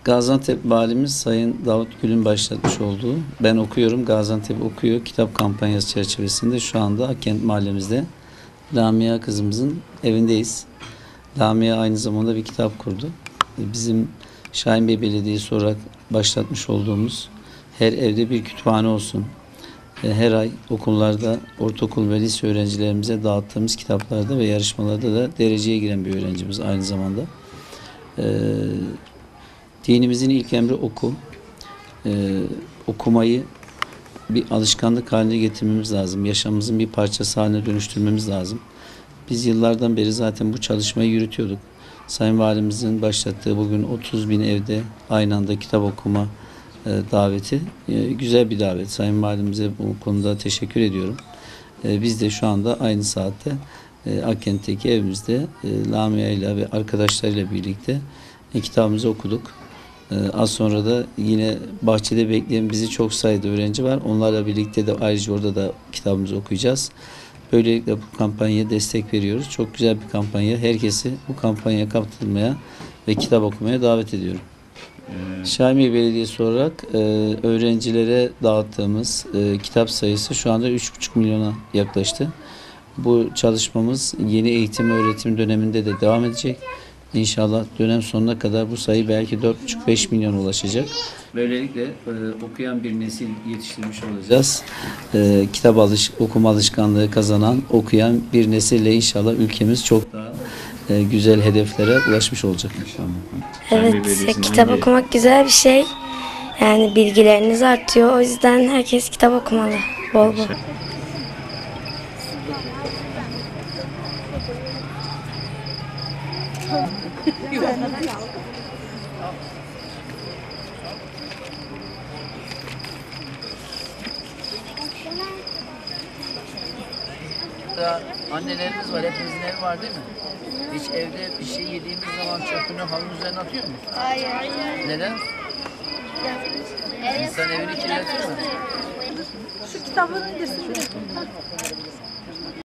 Gaziantep Valimiz Sayın Davut Gül'ün başlatmış olduğu "Ben Okuyorum, Gaziantep Okuyor" kitap kampanyası çerçevesinde şu anda Akkent mahallemizde Lamia kızımızın evindeyiz. Lamia aynı zamanda bir kitap kurdu. Bizim Şahinbey Belediyesi olarak başlatmış olduğumuz "Her evde bir kütüphane olsun", her ay okullarda, ortaokul ve lise öğrencilerimize dağıttığımız kitaplarda ve yarışmalarda da dereceye giren bir öğrencimiz aynı zamanda. Dinimizin ilk emri oku. Okumayı bir alışkanlık haline getirmemiz lazım. Yaşamımızın bir parçası haline dönüştürmemiz lazım. Biz yıllardan beri zaten bu çalışmayı yürütüyorduk. Sayın Valimizin başlattığı bugün 30 bin evde aynı anda kitap okuma daveti. Güzel bir davet. Sayın Valimize bu konuda teşekkür ediyorum. Biz de şu anda aynı saatte Akkent'teki evimizde Lamia ile ve arkadaşlarıyla birlikte kitabımızı okuduk. Az sonra da yine bahçede bekleyen bizi çok sayıda öğrenci var. Onlarla birlikte de ayrıca orada da kitabımızı okuyacağız. Böylelikle bu kampanyaya destek veriyoruz. Çok güzel bir kampanya. Herkesi bu kampanyaya katılmaya ve kitap okumaya davet ediyorum. Şahinbey Belediyesi olarak öğrencilere dağıttığımız kitap sayısı şu anda 3,5 milyona yaklaştı. Bu çalışmamız yeni eğitim öğretim döneminde de devam edecek. İnşallah dönem sonuna kadar bu sayı belki 4,5-5 milyona ulaşacak. Böylelikle okuyan bir nesil yetiştirmiş olacağız. Okuma alışkanlığı kazanan, okuyan bir nesille inşallah ülkemiz çok daha güzel hedeflere ulaşmış olacak. Evet, kitap okumak güzel bir şey. Yani bilgileriniz artıyor. O yüzden herkes kitap okumalı. Bol bol. Annelerimiz var, hepimizin evi var değil mi? Hiç evde bir şey yediğimiz zaman çöpünü halının üzerine atıyor mu? Hayır. Neden? İnsan evini kirletir mi? Şu kitapları indirsin.